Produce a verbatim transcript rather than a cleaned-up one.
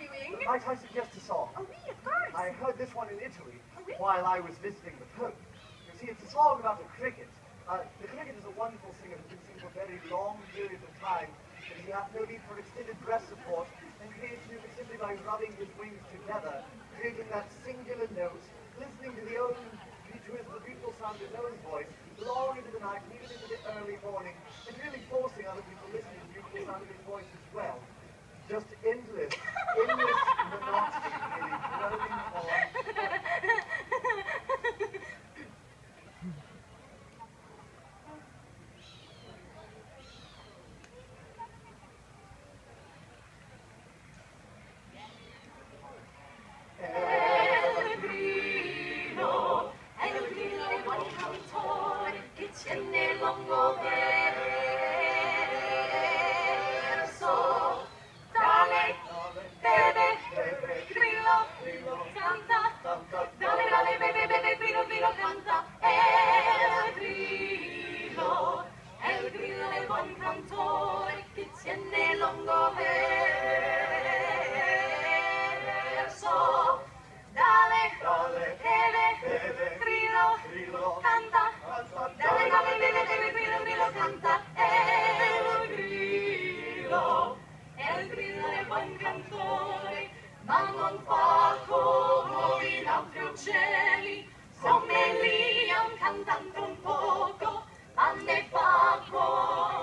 doing? Might I suggest a song? Oh, me, of course. I heard this one in Italy Oh, really? while I was visiting the Pope. You see, it's a song about a cricket. Uh, the cricket is a wonderful singer who can sing for very long periods of time, but he has no need for extended breast support, and creates music simply by rubbing his wings together, creating that singular note, listening to the own, to his, the beautiful sound of his own voice, long into the night, and even into the early morning, and really forcing other people to listen to the beautiful sound of his voice as well. Just endless, endless monotony, really, droning on. Ma non fa come in altri uccelli, come Liam cantando un poco, ma ne fa come